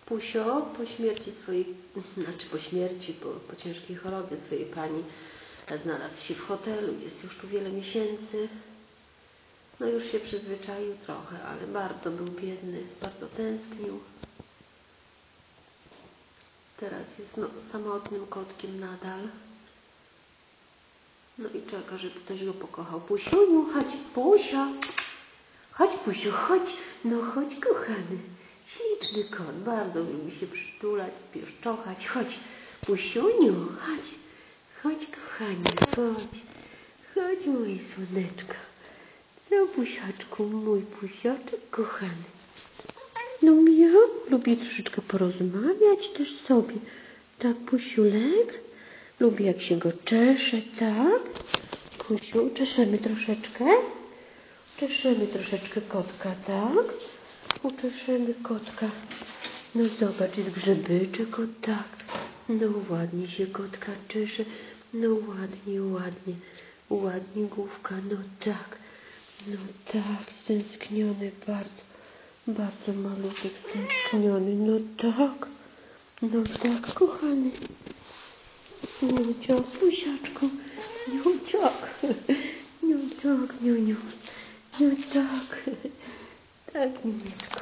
Pusio po śmierci swojej, po śmierci, po ciężkiej chorobie swojej pani znalazł się w hotelu, jest już tu wiele miesięcy. No już się przyzwyczaił trochę, ale bardzo był biedny, bardzo tęsknił. Teraz jest samotnym kotkiem nadal. No i czeka, żeby ktoś go pokochał. Pusiuniu, chodź, Pusia. Chodź, Pusiu, chodź. No chodź, kochany. Śliczny kot, bardzo lubi się przytulać, pieszczochać. Chodź, Pusiuniu, chodź. Chodź, kochanie, chodź. Chodź, moje słoneczko. Co, Pusiaczku, mój Pusiaczek kochany. No miał, lubi troszeczkę porozmawiać też sobie. Tak, Pusiulek? Lubi jak się go czesze, tak? Pusiu, czeszemy troszeczkę? Czeszemy troszeczkę kotka, tak? Uczeszemy kotka. No zobacz, jest grzebyczek, o tak. No ładnie się kotka czesze. No ładnie, ładnie. Ładnie główka, no tak. No tak, stęskniony bardzo. Bardzo malutek, stęskniony. No tak. No tak, kochany. Niuciok, Pusiaczku. Niuciok. Niuciok, niuniu. No tak. Tak, Niunieczko.